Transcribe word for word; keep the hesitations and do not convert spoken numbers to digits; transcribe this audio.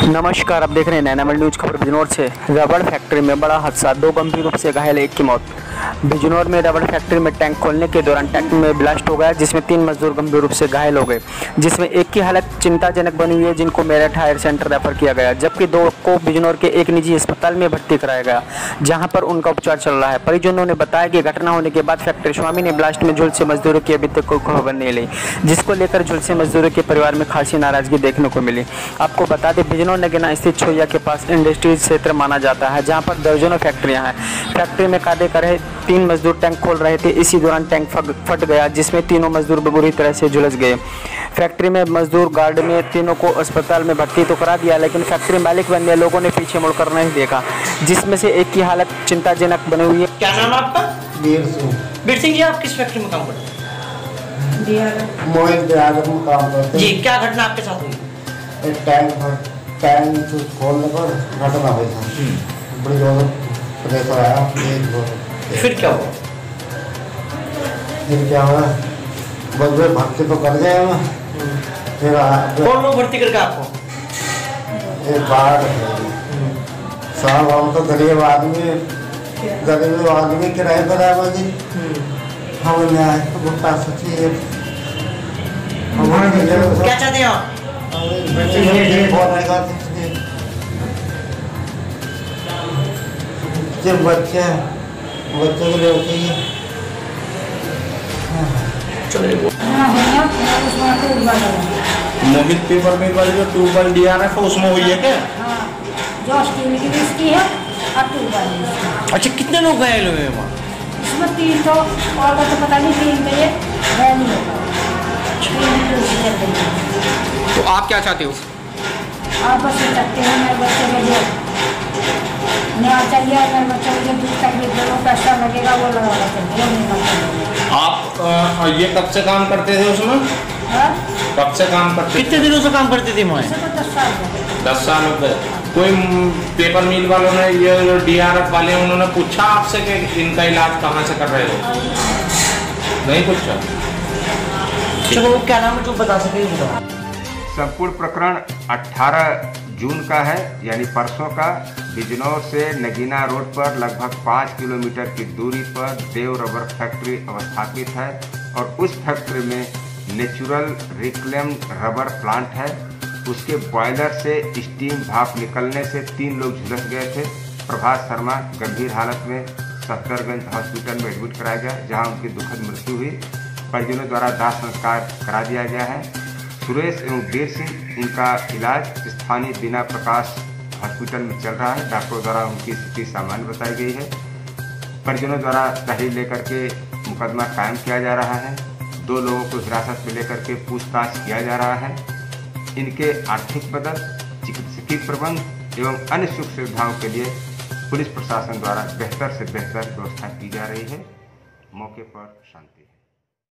नमस्कार, आप देख रहे हैं नैनामल न्यूज। खबर बिजनौर से। रबड़ फैक्ट्री में बड़ा हादसा, दो गंभीर रूप से घायल, एक की मौत। बिजनौर में रबड़ फैक्ट्री में टैंक खोलने के दौरान टैंक में ब्लास्ट हो गया, जिसमें तीन मजदूर गंभीर रूप से घायल हो गए, जिसमें एक की हालत चिंताजनक बनी हुई है, जिनको मेरठ हायर सेंटर रेफर किया गया, जबकि दो को बिजनौर के एक निजी अस्पताल में भर्ती कराया गया, जहां पर उनका उपचार चल रहा है। परिजनों ने बताया कि घटना होने के बाद फैक्ट्री स्वामी ने ब्लास्ट में झुलसे मजदूरों की अभी तक कोई खबर नहीं ली, जिसको लेकर झुलसे मजदूरों के परिवार में खासी नाराजगी देखने को मिली। आपको बता दें, बिजनौर नगीना स्थित छोइया के पास इंडस्ट्रीज क्षेत्र माना जाता है, जहां पर दर्जनों फैक्ट्रियां हैं। फैक्ट्री में कार्य कर रहे तीन मजदूर टैंक खोल रहे थे, इसी दौरान टैंक फट गया, जिसमें तीनों मजदूर बुरी तरह से झुलस गए। फैक्ट्री में मजदूर गार्ड में तीनों को अस्पताल में भर्ती तो करा दिया, लेकिन फैक्ट्री मालिक बनने लोगों ने पीछे मुड़कर नहीं देखा, जिसमें से एक की हालत चिंताजनक बनी हुई है। क्या नाम है आपका? बीर सिंह। बीर सिंह जी, आप किस फैक्ट्री में काम करते हैं? मोहित बिहार में काम करते हैं। जी, क्या घटना आपके साथ हुई? एक टैंक टैंक खोलने पर घटना हुई था, बड़ी ज़्यादा प्रेशर आया। फिर क्या हुआ? फिर क्या हुआ, बस भर्ती तो कर गए हम। फिर कौन लोग भर्ती करके आपको? एक बार साहब, हम तो गरीब आदमी गरीब आदमी किराए पर आए जी। हम न्याय भुगता सोचिए। क्या चाहते हैं आप? जब बच्चे बच्चे को लेके मोहित पेपर में वाली जो ट्यूबवेल डी आर एफ है उसमें हुई है क्या? जो स्टील की इसकी है और ट्यूबवेल। अच्छा, कितने लोग घायल हुए हैं वहाँ? इसमें तीन तो और तो पता नहीं, तीन में ये घायल नहीं होगा। तो आप क्या चाहते हो? आप बस ये चाहते हैं मेरे बच्चे मुझे न्याय चाहिए, मेरे बच्चे मुझे दूध तकलीफ दे, पैसा लगेगा वो लगा चाहिए। आप आ, ये कब से काम करते थे उसमें? हाँ? कब से काम करते? कितने दिनों से काम करते थे वहाँ? तो दस साल हो गए। दस साल हो गए। कोई पेपर मिल वालों ने, ये डी आर एफ वाले, उन्होंने पूछा आपसे कि इनका इलाज कहाँ से कर रहे हो? नहीं पूछा? चलो, क्या नाम है जो बता सके? संपूर्ण प्रकरण अठारह जून का है, यानी परसों का। बिजनौर से नगीना रोड पर लगभग पाँच किलोमीटर की दूरी पर देव रबर फैक्ट्री अवस्थापित है, और उस फैक्ट्री में नेचुरल रिक्लेम्ड रबर प्लांट है। उसके बॉयलर से स्टीम भाप निकलने से तीन लोग झुलस गए थे। प्रभात शर्मा गंभीर हालत में सफदरगंज हॉस्पिटल में एडमिट कराया गया, जहां उनकी दुखद मृत्यु हुई। परिजनों द्वारा दाह संस्कार करा दिया गया है। सुरेश एवं वीर सिंह, इनका इलाज स्थानीय बिना प्रकाश हॉस्पिटल में चल रहा है। डॉक्टरों द्वारा उनकी स्थिति सामान्य बताई गई है। परिजनों द्वारा तहरीर लेकर के मुकदमा कायम किया जा रहा है। दो लोगों को हिरासत में लेकर के पूछताछ किया जा रहा है। इनके आर्थिक मदद, चिकित्सकीय प्रबंध एवं अन्य सुख सुविधाओं के लिए पुलिस प्रशासन द्वारा बेहतर से बेहतर व्यवस्था की जा रही है। मौके पर शांति।